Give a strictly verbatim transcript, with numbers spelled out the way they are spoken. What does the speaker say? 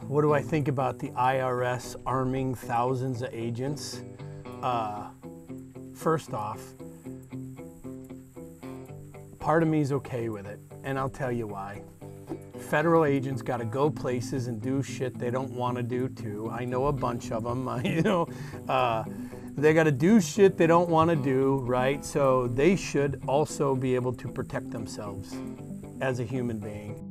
what do I think about the I R S arming thousands of agents? Uh, first off, part of me is okay with it, and I'll tell you why. Federal agents got to go places and do shit they don't want to do too. I know a bunch of them, you know. Uh, they got to do shit they don't want to do, right? So they should also be able to protect themselves as a human being.